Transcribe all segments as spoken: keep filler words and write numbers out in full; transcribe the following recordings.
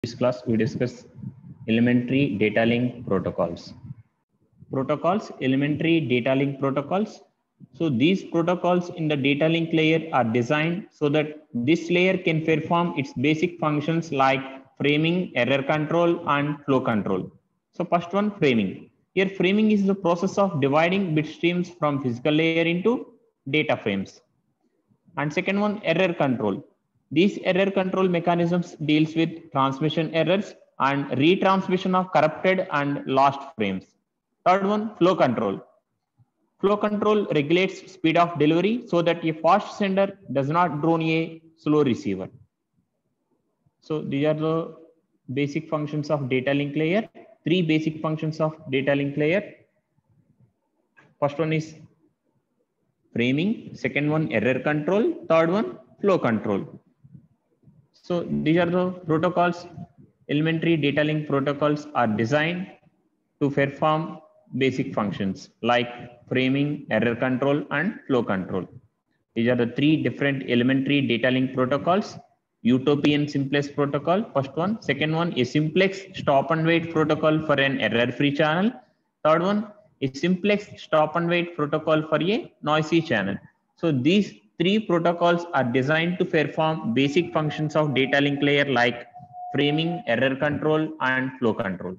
This class we discuss elementary data link protocols. Protocols, elementary data link protocols. So these protocols in the data link layer are designed so that this layer can perform its basic functions like framing, error control, and flow control. So first one, framing. Here framing is the process of dividing bit streams from physical layer into data frames. And second one, error control. These error control mechanisms deals with transmission errors and retransmission of corrupted and lost frames. Third one, flow control. Flow control regulates speed of delivery so that a fast sender does not drone a slow receiver. So these are the basic functions of data link layer. Three basic functions of data link layer. First one is framing, second one error control, third one flow control. So these are the protocols. Elementary data link protocols are designed to perform basic functions like framing, error control, and flow control. These are the three different elementary data link protocols. Utopian simplex protocol, first one. Second one, a simplex stop and wait protocol for an error-free channel. Third one, a simplex stop and wait protocol for a noisy channel. So these three protocols are designed to perform basic functions of data link layer like framing, error control, and flow control.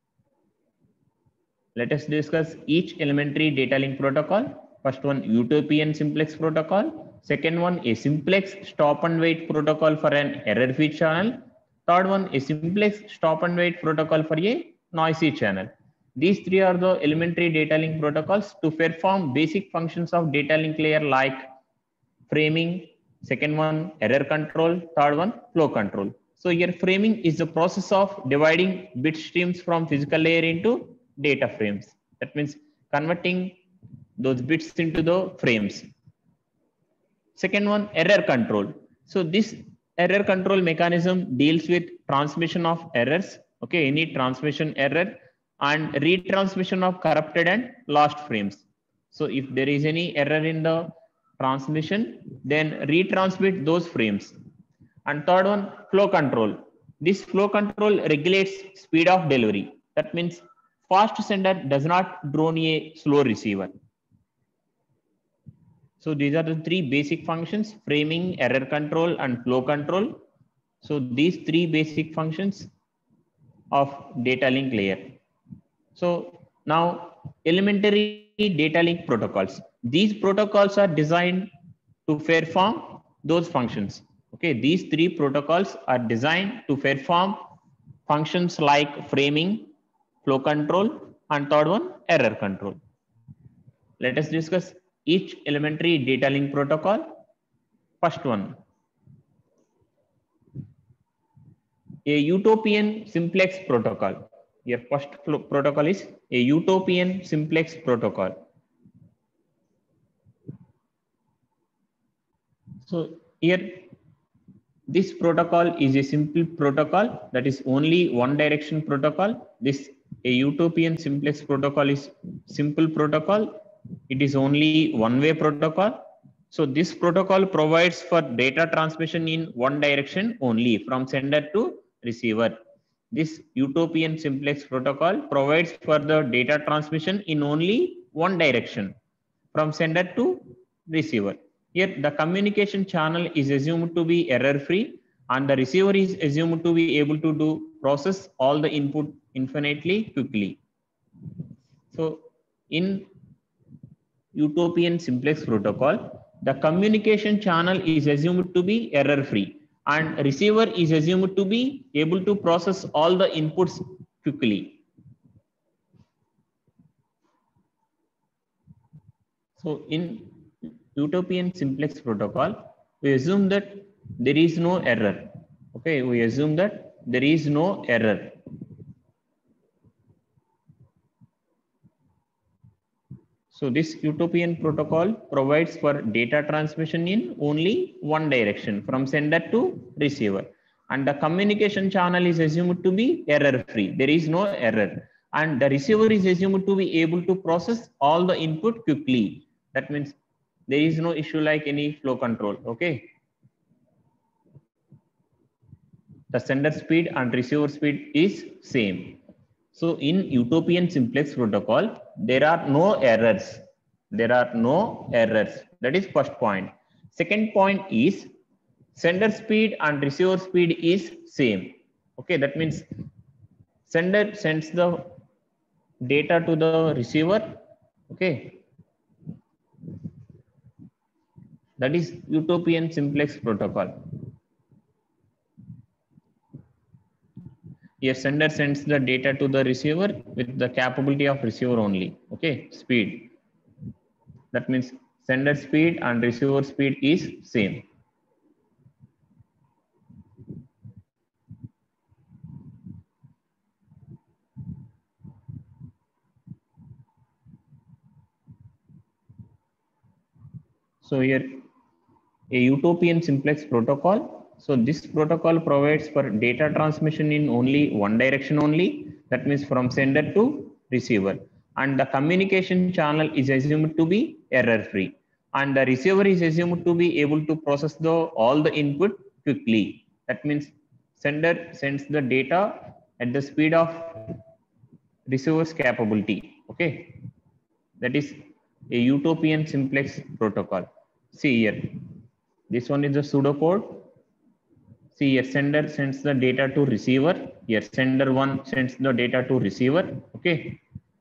Let us discuss each elementary data link protocol. First one, Utopian simplex protocol. Second one, a simplex stop and wait protocol for an error-free channel. Third one, a simplex stop and wait protocol for a noisy channel. These three are the elementary data link protocols to perform basic functions of data link layer like framing, second one, error control, third one, flow control. So here framing is the process of dividing bit streams from physical layer into data frames. That means converting those bits into the frames. Second one, error control. So this error control mechanism deals with transmission of errors, okay, any transmission error and retransmission of corrupted and lost frames. So if there is any error in the transmission, then retransmit those frames. And third one, flow control. This flow control regulates speed of delivery. That means fast sender does not drone a slow receiver. So these are the three basic functions: framing, error control, and flow control. So these three basic functions of data link layer. So now elementary data link protocols. These protocols are designed to perform those functions. Okay, these three protocols are designed to perform functions like framing, flow control, and third one, error control. Let us discuss each elementary data link protocol. First one, a Utopian simplex protocol. Your first protocol is a Utopian simplex protocol. So here, this protocol is a simple protocol that is only one direction protocol. This a Utopian simplex protocol is simple protocol. It is only one way protocol. So this protocol provides for data transmission in one direction only, from sender to receiver. This Utopian simplex protocol provides for the data transmission in only one direction, from sender to receiver. Here the communication channel is assumed to be error free and the receiver is assumed to be able to do process all the input infinitely quickly. So in Utopian simplex protocol, the communication channel is assumed to be error free and receiver is assumed to be able to process all the inputs quickly. So in Utopian simplex protocol, we assume that there is no error. Okay, we assume that there is no error. So this Utopian protocol provides for data transmission in only one direction, from sender to receiver. And the communication channel is assumed to be error free. There is no error. And the receiver is assumed to be able to process all the input quickly. That means there is no issue like any flow control. Okay. the sender speed and receiver speed is same. So in utopian simplex protocol, there are no errors. There are no errors. That is first point. Second point is sender speed and receiver speed is same. Okay, that means sender sends the data to the receiver. Okay, that is utopian simplex protocol. Here sender sends the data to the receiver with the capability of receiver only. Okay, speed. That means sender speed and receiver speed is same. So here a utopian simplex protocol. So this protocol provides for data transmission in only one direction only. That means from sender to receiver. And the communication channel is assumed to be error free. And the receiver is assumed to be able to process the all the input quickly. That means sender sends the data at the speed of receiver's capability. Okay. That is a utopian simplex protocol. See here. This one is the pseudocode. See here, sender sends the data to receiver. Here, sender one sends the data to receiver. Okay.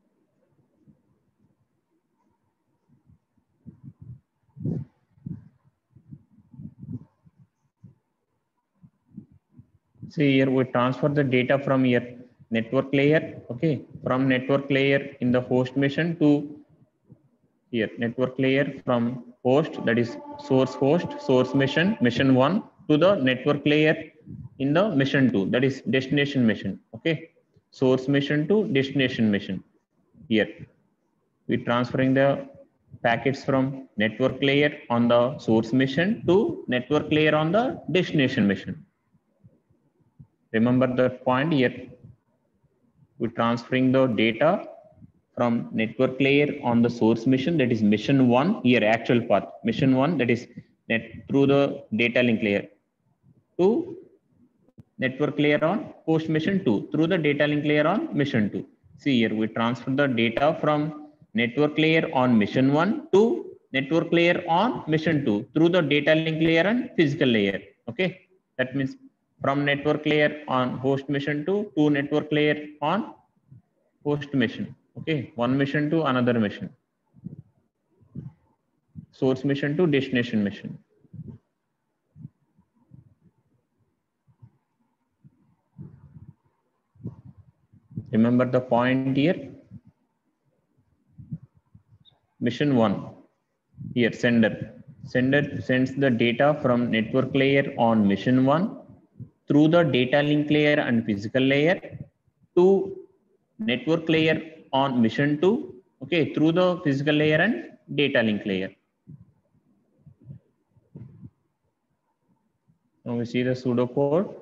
See here, we transfer the data from your network layer. Okay, from network layer in the host machine to here network layer from host, that is source host, source machine, machine one to the network layer in the machine two, that is destination machine. Okay, source machine to destination machine. Here we transferring the packets from network layer on the source machine to network layer on the destination machine. Remember that point here. We transferring the data from network layer on the source machine, that is mission one, here actual path, mission one, that is net through the data link layer to network layer on host mission two through the data link layer on mission two. See here, we transfer the data from network layer on mission one to network layer on mission two through the data link layer and physical layer. Okay, that means from network layer on host mission two to network layer on host mission. Okay, one mission to another mission, source mission to destination mission. Remember the point here. Mission one, here sender. Sender sends the data from network layer on mission one through the data link layer and physical layer to network layer on mission two, okay, through the physical layer and data link layer. Now we see the pseudocode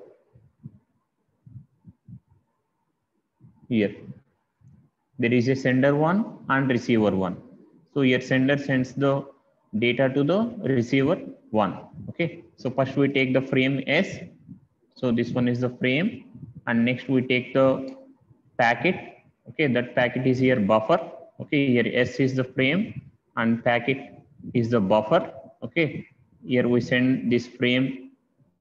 here. There is a sender one and receiver one. So here sender sends the data to the receiver one. Okay, so first we take the frame S. So this one is the frame, and next we take the packet. Okay, that packet is here buffer. Okay, here S is the frame and packet is the buffer. Okay, here we send this frame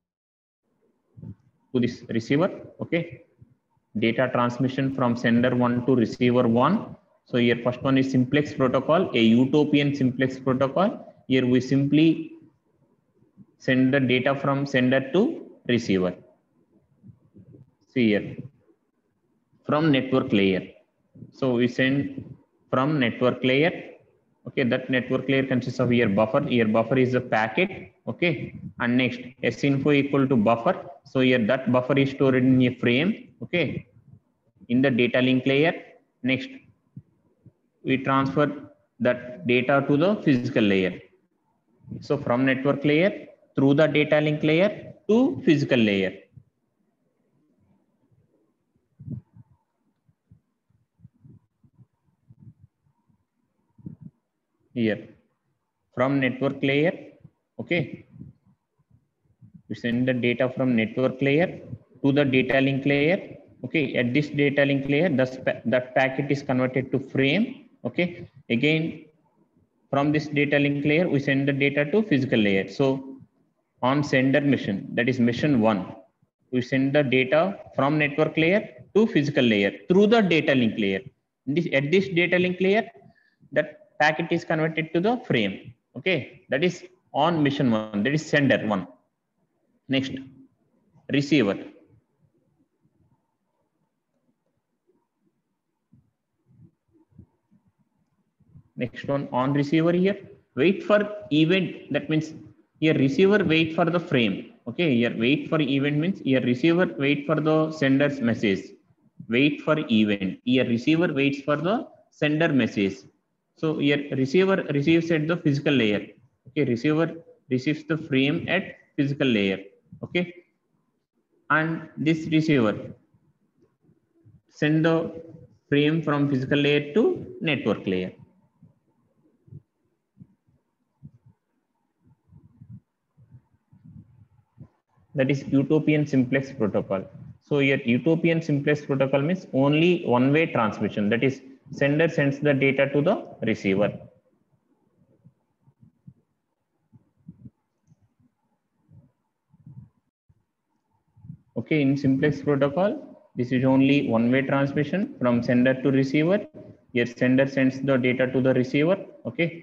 to this receiver. Okay, data transmission from sender one to receiver one. So here first one is simplex protocol, a utopian simplex protocol. Here we simply send the data from sender to receiver. See here, from network layer. So we send from network layer. Okay, that network layer consists of here buffer. Here buffer is the packet. Okay, and next S info equal to buffer. So here that buffer is stored in a frame. Okay, in the data link layer. Next, we transfer that data to the physical layer. So from network layer through the data link layer to physical layer. Here from network layer. Okay, we send the data from network layer to the data link layer. Okay, at this data link layer, the that packet is converted to frame. Okay, again from this data link layer, we send the data to physical layer. So on sender mission, that is mission one, we send the data from network layer to physical layer through the data link layer. This, at this data link layer, that packet is converted to the frame. Okay, that is on mission one, that is sender one. Next, receiver. Next one, on receiver here, wait for event. That means here receiver wait for the frame. Okay, here wait for event means here receiver wait for the sender's message. Wait for event. Here receiver waits for the sender message. So here receiver receives at the physical layer. Okay, receiver receives the frame at physical layer. Okay, and this receiver send the frame from physical layer to network layer. That is utopian simplex protocol. So here utopian simplex protocol means only one way transmission. That is sender sends the data to the receiver. Okay, in simplex protocol, this is only one way transmission from sender to receiver. Here sender sends the data to the receiver. Okay.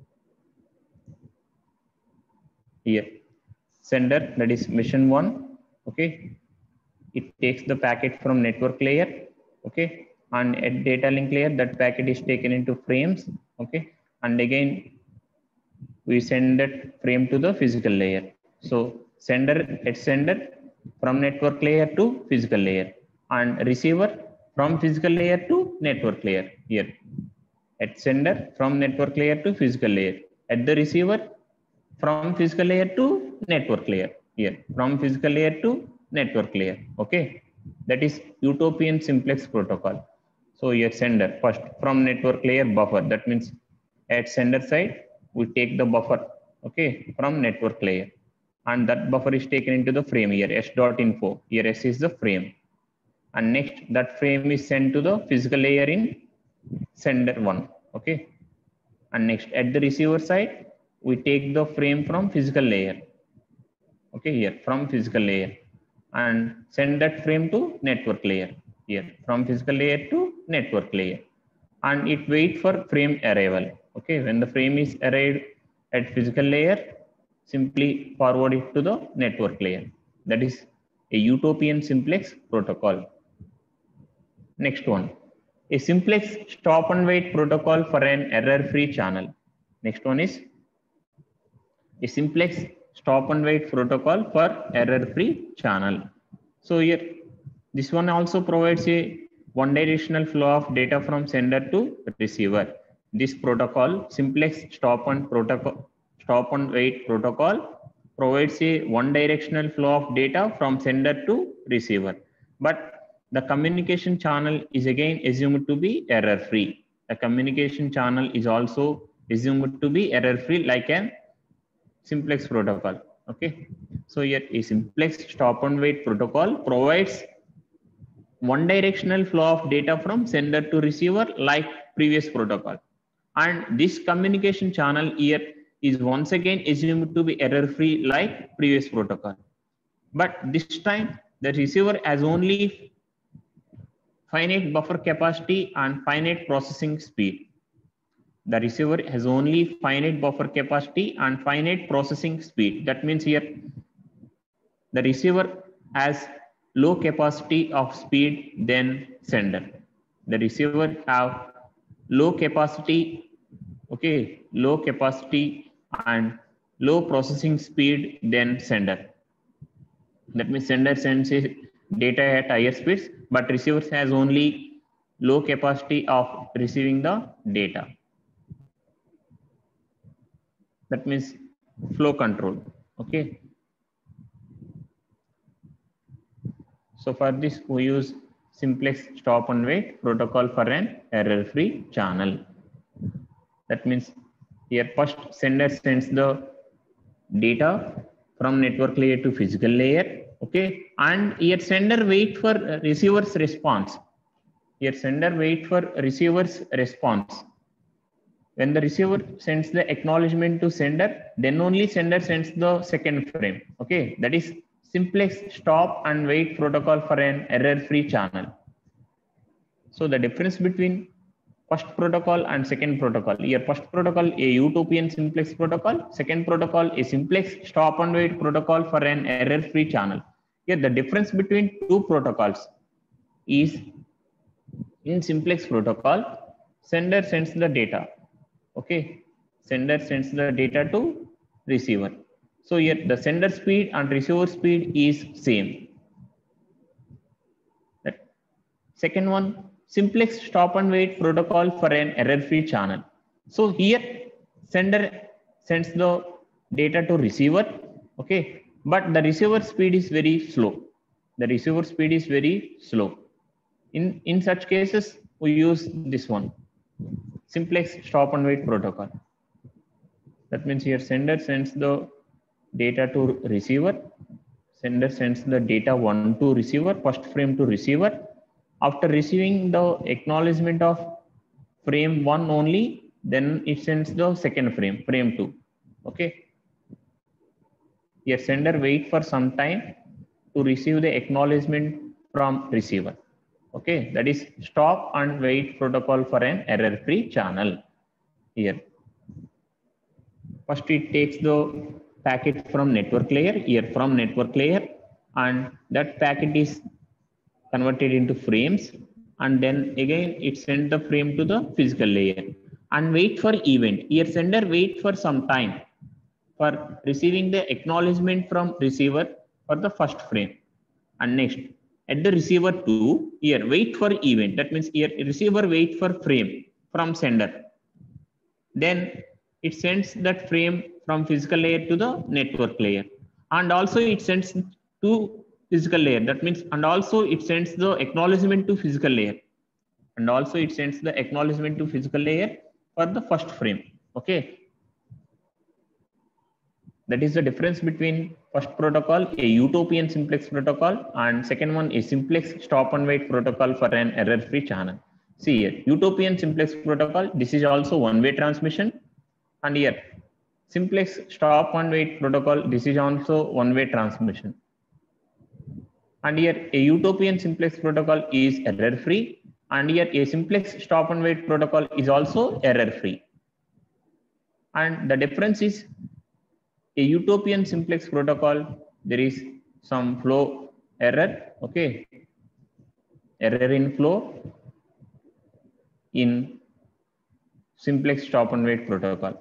Here sender, that is mission one. Okay, it takes the packet from network layer. Okay, and at data link layer, that packet is taken into frames. Okay, and again we send that frame to the physical layer. So sender at sender from network layer to physical layer, and receiver from physical layer to network layer. Here at sender from network layer to physical layer, at the receiver from physical layer to network layer. Here from physical layer to network layer. Okay, that is utopian simplex protocol. So here sender first from network layer buffer. That means at sender side we take the buffer. Okay, from network layer, and that buffer is taken into the frame here s dot info. Here s is the frame, and next that frame is sent to the physical layer in sender one. Okay, and next at the receiver side we take the frame from physical layer. Okay, here from physical layer, and send that frame to network layer. Here from physical layer to network layer, and it wait for frame arrival. Okay, when the frame is arrived at physical layer, simply forward it to the network layer. That is a utopian simplex protocol. Next one, a simplex stop and wait protocol for an error-free channel. Next one is a simplex stop and wait protocol for error-free channel. So here, this one also provides a one directional flow of data from sender to receiver. This protocol, simplex stop and protocol, stop and wait protocol, provides a one directional flow of data from sender to receiver. But the communication channel is again assumed to be error-free. The communication channel is also assumed to be error-free like an simplex protocol. Okay, so here a simplex stop and wait protocol provides one directional flow of data from sender to receiver like previous protocol, and this communication channel here is once again assumed to be error free like previous protocol, but this time the receiver has only finite buffer capacity and finite processing speed. The receiver has only finite buffer capacity and finite processing speed. That means here the receiver has low capacity of speed than sender. The receiver have low capacity, okay, low capacity and low processing speed than sender. That means sender sends data at higher speeds, but receiver has only low capacity of receiving the data. That means flow control. Okay. So for this, we use simplex stop and wait protocol for an error-free channel. That means here first sender sends the data from network layer to physical layer. Okay, and here sender wait for receiver's response. Here sender wait for receiver's response. When the receiver sends the acknowledgement to sender, then only sender sends the second frame. Okay, that is simplex stop and wait protocol for an error-free channel. So the difference between first protocol and second protocol. Here first protocol a utopian simplex protocol, second protocol a simplex stop and wait protocol for an error-free channel. Here the difference between two protocols is in simplex protocol, sender sends the data. Okay, sender sends the data to receiver. So here the sender speed and receiver speed is same. That second one, simplex stop and wait protocol for an error-free channel. So here sender sends the data to receiver. Okay, but the receiver speed is very slow. The receiver speed is very slow. In in such cases, we use this one, simplex stop and wait protocol. That means here sender sends the data to receiver. Sender sends the data one to receiver, first frame to receiver. After receiving the acknowledgement of frame one only, then it sends the second frame, frame two. Okay. Here sender wait for some time to receive the acknowledgement from receiver. Okay, that is stop and wait protocol for an error-free channel. Here, first it takes the packet from network layer, here from network layer, and that packet is converted into frames, and then again it sends the frame to the physical layer and wait for event. Here sender wait for some time for receiving the acknowledgement from receiver for the first frame, and next at the receiver two, here wait for event. That means here receiver wait for frame from sender. Then it sends that frame from physical layer to the network layer, and also it sends to physical layer. That means, and also it sends the acknowledgement to physical layer, and also it sends the acknowledgement to physical layer for the first frame. Okay. That is the difference between first protocol, a utopian simplex protocol, and second one is simplex stop and wait protocol for an error-free channel. See here, utopian simplex protocol, this is also one-way transmission, and here simplex stop and wait protocol, this is also one-way transmission. And here a utopian simplex protocol is error-free, and here a simplex stop and wait protocol is also error-free. And the difference is, a utopian simplex protocol, there is some flow error, okay, error in flow. In simplex stop and wait protocol,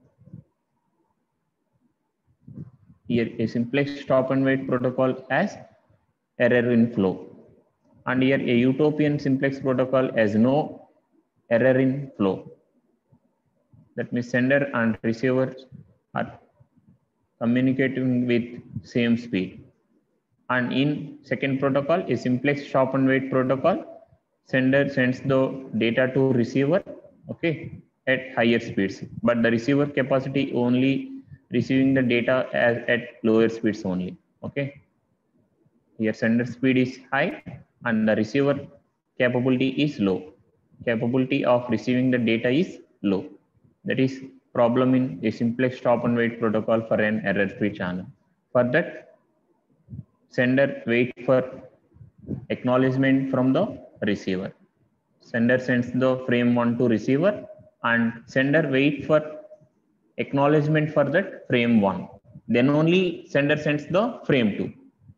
here a simplex stop and wait protocol has error in flow, and here a utopian simplex protocol has no error in flow. That means sender and receiver are communicating with same speed. And in second protocol, a simplex stop and wait protocol, sender sends the data to receiver, okay, at higher speeds, but the receiver capacity only receiving the data as at lower speeds only. Okay, here sender speed is high and the receiver capability is low. Capability of receiving the data is low. That is problem in a simplex stop and wait protocol for an error-free channel. For that, sender wait for acknowledgement from the receiver. Sender sends the frame one to receiver, and sender wait for acknowledgement for that frame one. Then only sender sends the frame two.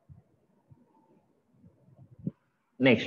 Next,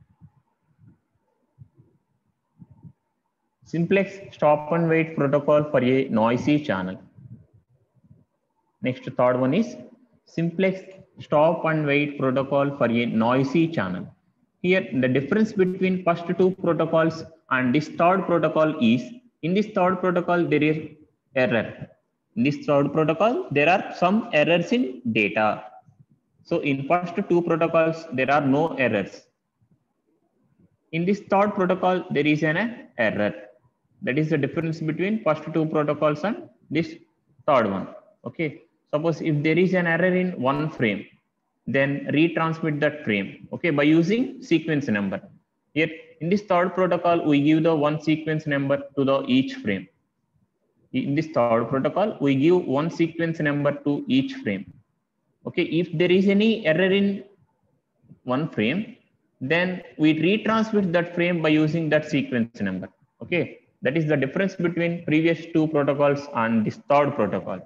simplex stop and wait protocol for a noisy channel. Next, third one is simplex stop and wait protocol for a noisy channel. Here, the difference between first two protocols and this third protocol is, in this third protocol, there is error. In this third protocol, there are some errors in data. So in first two protocols, there are no errors. In this third protocol, there is an error. That is the difference between first two protocols and this third one. Okay. Suppose if there is an error in one frame, then retransmit that frame, okay, by using sequence number. Here in this third protocol, we give the one sequence number to the each frame. In this third protocol, we give one sequence number to each frame. Okay, if there is any error in one frame, then we retransmit that frame by using that sequence number. Okay, that is the difference between previous two protocols and this third protocol.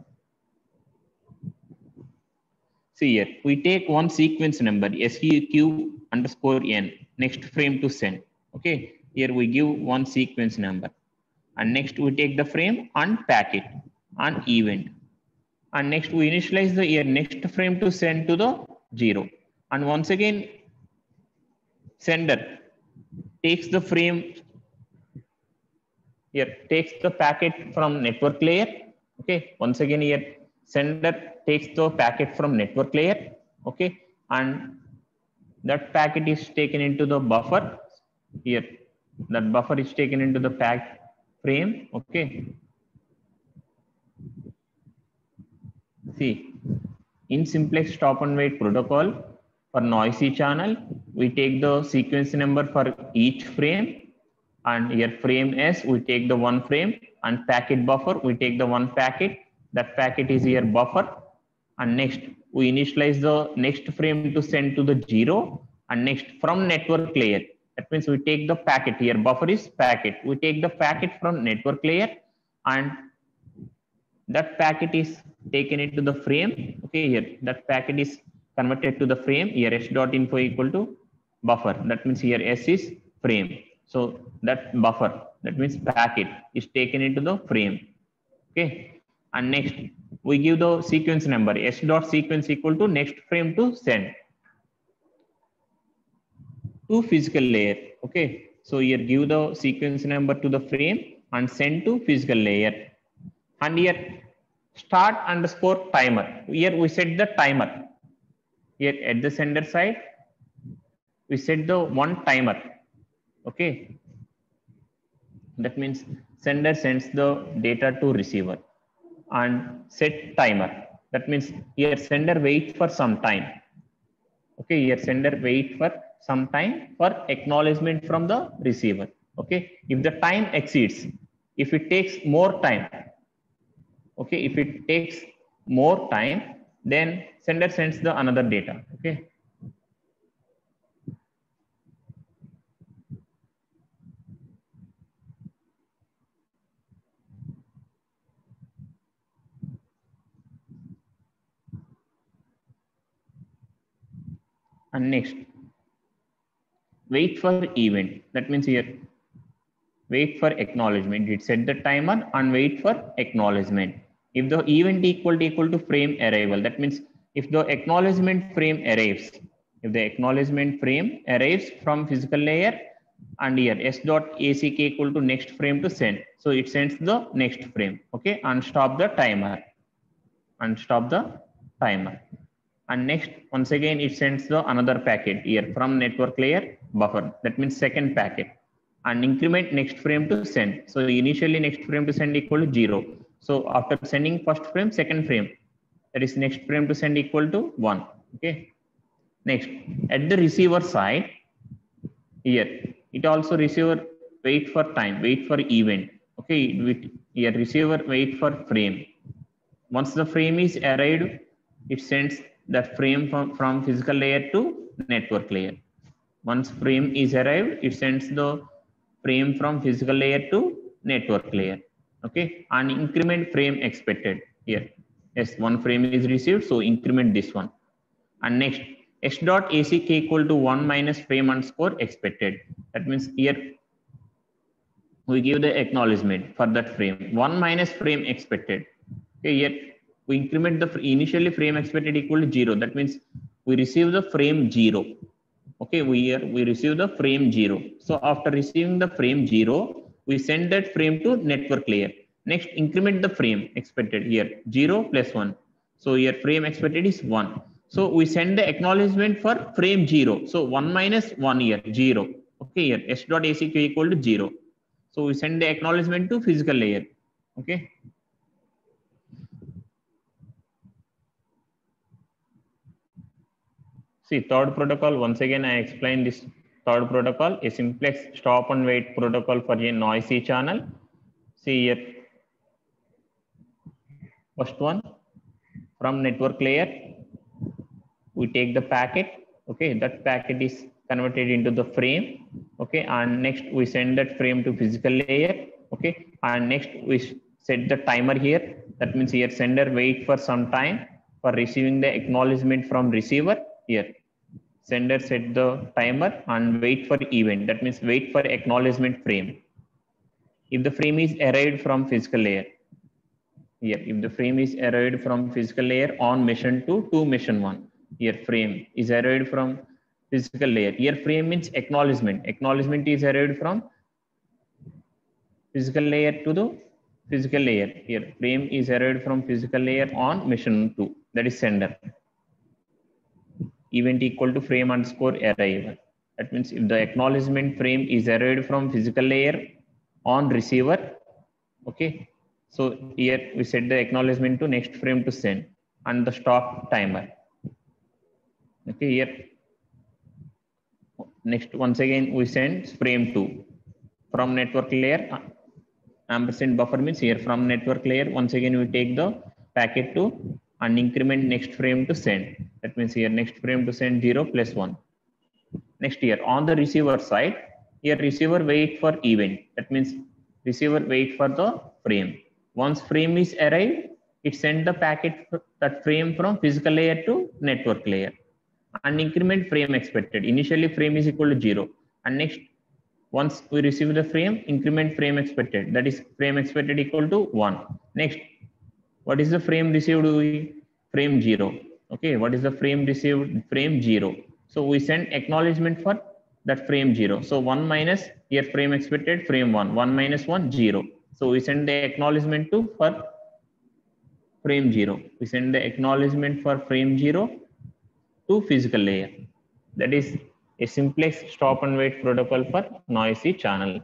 See here, we take one sequence number seq underscore n, next frame to send. Okay, here we give one sequence number, and next we take the frame and pack it on event, and next we initialize the here next frame to send to the zero, and once again sender takes the frame here, takes the packet from network layer. Okay, once again here sender takes the packet from network layer. Okay, and that packet is taken into the buffer. Here that buffer is taken into the packed frame. Okay, see, in simplex stop and wait protocol for noisy channel, we take the sequence number for each frame, and here frame S we take the one frame, and packet buffer we take the one packet. That packet is here buffer, and next we initialize the next frame to send to the zero, and next from network layer, that means we take the packet here, buffer is packet, we take the packet from network layer, and that packet is taken into the frame. Okay, here that packet is converted to the frame. Here s dot info equal to buffer, that means here S is frame, so that buffer, that means packet, is taken into the frame. Okay, and next we give the sequence number s dot sequence equal to next frame to send to physical layer. Okay, so here give the sequence number to the frame and send to physical layer, and here start underscore timer, here we set the timer. Here at the sender side we set the one timer. Okay, that means sender sends the data to receiver and set timer, that means here sender wait for some time. Okay, here sender wait for some time for acknowledgement from the receiver. Okay, if the time exceeds, if it takes more time, okay, if it takes more time, then sender sends the another data. Okay, and next wait for event, that means here wait for acknowledgement, it set the timer and wait for acknowledgement. If the event equal to equal to frame arrival, that means if the acknowledgement frame arrives, if the acknowledgement frame arrives from physical layer, and here s dot ack equal to next frame to send, so it sends the next frame. Okay, and stop the timer, and stop the timer, and next once again it sends the another packet here from network layer buffer, that means second packet, and increment next frame to send. So initially next frame to send equal to zero, so after sending first frame, second frame, that is next frame to send equal to one. Okay, next at the receiver side, here it also receiver wait for time, wait for event. Okay, with here receiver wait for frame. Once the frame is arrived, it sends that frame from, from physical layer to network layer. Once frame is arrived, it sends the frame from physical layer to network layer. Okay, and increment frame expected here. Yes, one frame is received, so increment this one. And next s dot ack equal to one minus frame underscore expected. That means here we give the acknowledgement for that frame, one minus frame expected. Okay, here we increment the initially frame expected equal to zero. That means we receive the frame zero. Okay, we here we receive the frame zero. So after receiving the frame zero, we send that frame to network layer. Next, increment the frame expected here zero plus one. So here frame expected is one. So we send the acknowledgement for frame zero. So one minus one here zero. Okay, here s dot ack equal to zero. So we send the acknowledgement to physical layer. Okay. See, third protocol, once again, I explained this third protocol, a simplex stop and wait protocol for a noisy channel. See here, first one, from network layer, we take the packet, okay, that packet is converted into the frame, okay, and next we send that frame to physical layer, okay, and next we set the timer here. That means here sender wait for some time for receiving the acknowledgement from receiver. Here sender set the timer and wait for event. That means wait for acknowledgement frame. If the frame is arrived from physical layer, here if the frame is arrived from physical layer on mission two to mission one, here frame is arrived from physical layer. Here frame means acknowledgement. Acknowledgement is arrived from physical layer to the physical layer. Here frame is arrived from physical layer on mission two, that is sender. Event equal to frame underscore arrival. That means if the acknowledgement frame is arrived from physical layer on receiver, okay, so here we set the acknowledgement to next frame to send and the stop timer. Okay, here next once again we send frame two from network layer. Ampersand buffer means here from network layer once again we take the packet to and increment next frame to send. That means here next frame to send zero plus one. Next here on the receiver side, here receiver wait for event. That means receiver wait for the frame. Once frame is arrived, it send the packet that frame from physical layer to network layer and increment frame expected. Initially frame is equal to zero and next once we receive the frame, increment frame expected. That is frame expected equal to one. Next, what is the frame received? Frame zero. Okay, what is the frame received? Frame zero. So we send acknowledgement for that frame zero. So one minus here frame expected frame one. One minus one zero. So we send the acknowledgement to for frame zero. We send the acknowledgement for frame zero to physical layer. That is a simplex stop and wait protocol for noisy channel.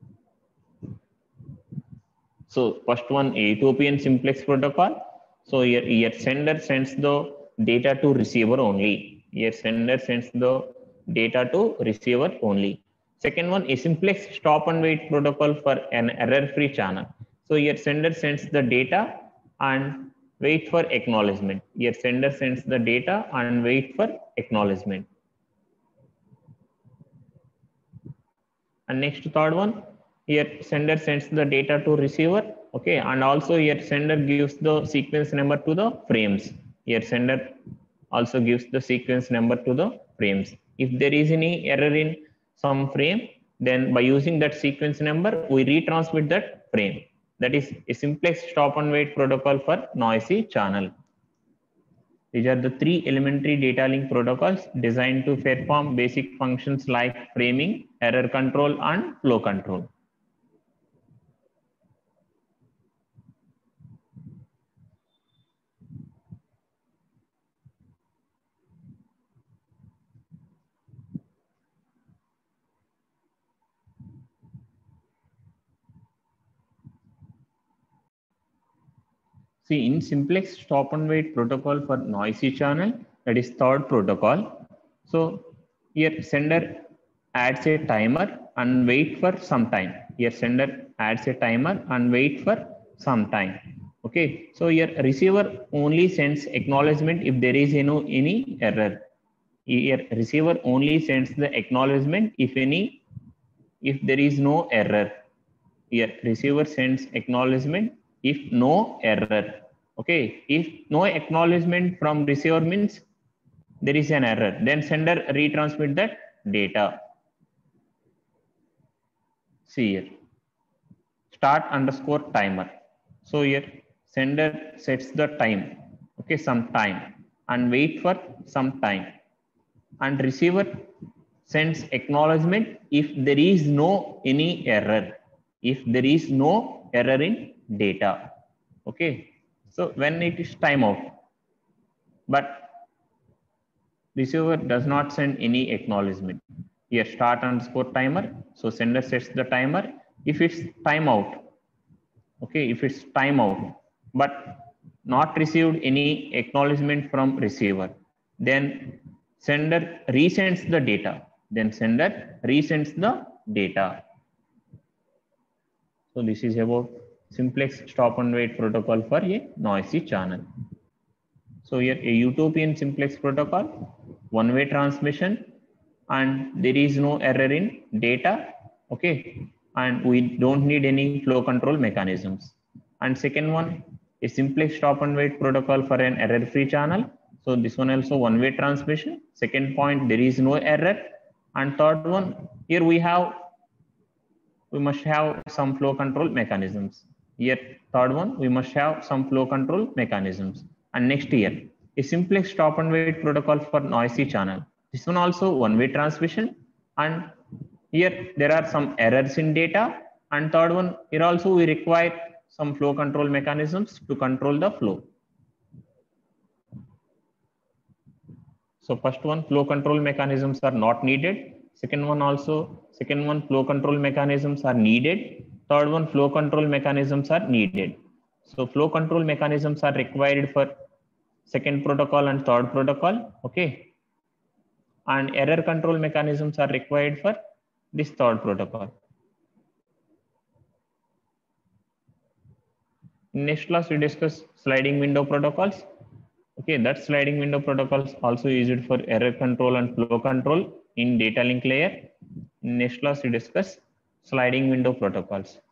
So first one, Ethiopian simplex protocol. So here, here sender sends the data to receiver only. Here sender sends the data to receiver only. Second one, a simplex stop and wait protocol for an error-free channel. So here sender sends the data and wait for acknowledgement. Here sender sends the data and wait for acknowledgement. And next third one, here sender sends the data to receiver, okay, and also here sender gives the sequence number to the frames. Here sender also gives the sequence number to the frames. If there is any error in some frame, then by using that sequence number, we retransmit that frame. That is a simplex stop and wait protocol for noisy channel. These are the three elementary data link protocols designed to perform basic functions like framing, error control, and flow control. See, in simplex stop and wait protocol for noisy channel, that is third protocol. So here sender adds a timer and wait for some time. Here sender adds a timer and wait for some time. Okay, so here receiver only sends acknowledgement if there is any, any error. Here receiver only sends the acknowledgement if any, if there is no error. Here receiver sends acknowledgement if no error. Okay, if no acknowledgement from receiver means there is an error, then sender retransmit that data. See here, start underscore timer. So here sender sets the time, okay, some time and wait for some time, and receiver sends acknowledgement if there is no any error, if there is no error in data. Okay, so when it is timeout, but receiver does not send any acknowledgement. Here start underscore timer. So sender sets the timer. If it's timeout, okay, if it's timeout, but not received any acknowledgement from receiver, then sender resends the data. Then sender resends the data. So this is about simplex stop and wait protocol for a noisy channel. So here a utopian simplex protocol, one-way transmission, and there is no error in data. Okay, and we don't need any flow control mechanisms. And second one, a simplex stop and wait protocol for an error-free channel. So this one also one-way transmission. Second point, there is no error. And third one, here we have, we must have some flow control mechanisms. Here, third one, we must have some flow control mechanisms. And next here, a simplex stop and wait protocol for noisy channel. This one also one-way transmission. And here there are some errors in data. And third one, here also we require some flow control mechanisms to control the flow. So first one, flow control mechanisms are not needed. Second one also, second one, flow control mechanisms are needed. Third one, flow control mechanisms are needed. So flow control mechanisms are required for second protocol and third protocol. Okay. And error control mechanisms are required for this third protocol. In next class, we discuss sliding window protocols. Okay, that sliding window protocols also used for error control and flow control in data link layer. In next class, we discuss sliding window protocols.